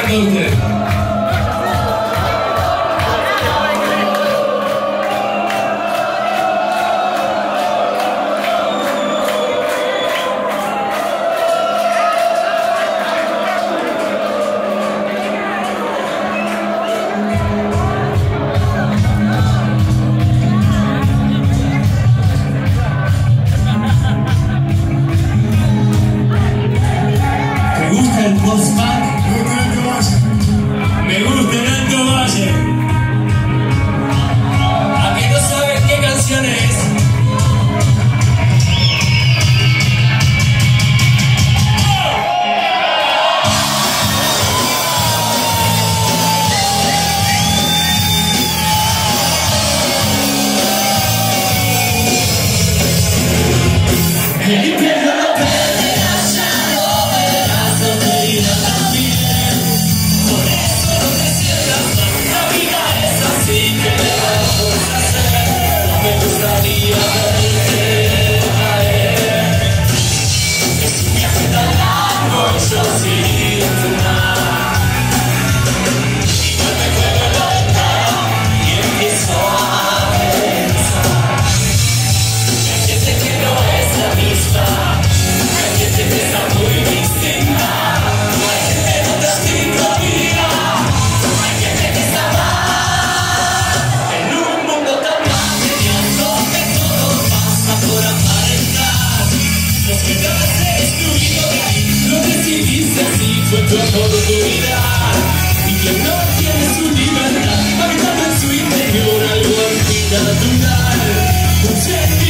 canta usted? El post-punk me gusta el Alto Valle. ¿A que no sabes qué canción es? El infierno no perderás, ya no verás donde irá también. Por eso no te sientas mal, la vida es así, que le vamos a hacer. No me gustaría verte caer. Es un viaje tan largo y yo sin frenar. Igual me juego loca y empiezo a pensar. Hay gente que no es la misma, hay gente que está muy distinta, hay gente en otra sincronía, hay gente que está mal. En un mundo tan material donde todo pasa por aparentar, los que te has excluido de ahí, lo decidiste así, fue tu oportunidad. Y quien no tiene su libertad, habitando en su interior algo antinatural, un sentimiento